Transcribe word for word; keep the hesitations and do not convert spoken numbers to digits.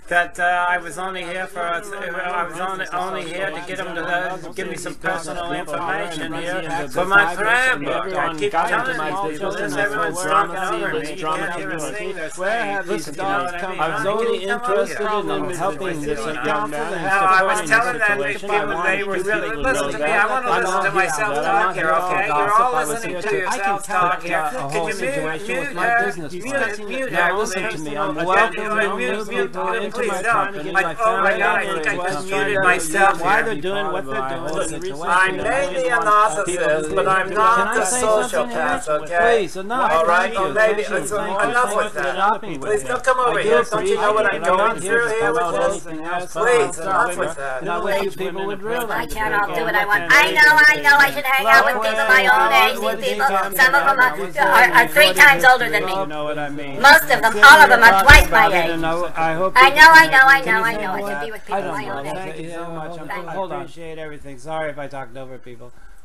that uh, I was only here for uh, I was only only here to get them to uh, give me some personal information here for my prayer book. I keep telling these people this. Everyone's talking over me. You can't hear a thing they're saying. Listen, you know what I mean? I was only interested in helping this young man. No, I was telling that people they were really listen to me. I want to listen to myself talk here. Okay, you're all listening to yourself talk here. Can you mute mute mute mute? Now listen to me. I'm welcoming new people into my company. Like, oh my God, I think I just muted myself. Why they're doing what they're doing. I may be a narcissist, but I'm not a sociopath, okay? Please, enough. All right, well, maybe it's enough with that. Please, don't come over here. Don't you know what I'm going through here with this? Please, enough with that. I wish people would realize. I can't all do what I want. I know, I know, I should hang out with people my own age. These people, some of them are, are, are three times older than me. You know what I mean? Most of them, all of them are twice my age. I know, I hope. I know, I know, I know, I know. I should be with people my own age. Thank you so much. I appreciate everything. Sorry if I talked over people.